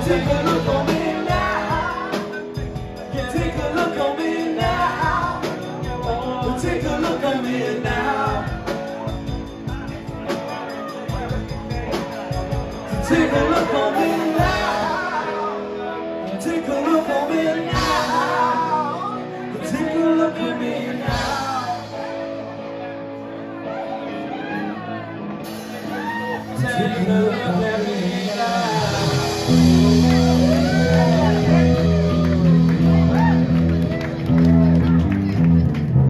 Take a look on me now. Take a look on me now. Oh, take a look on me now. Take a look on me now. Take a look on me now. Take a look at me now. Take a look at me now.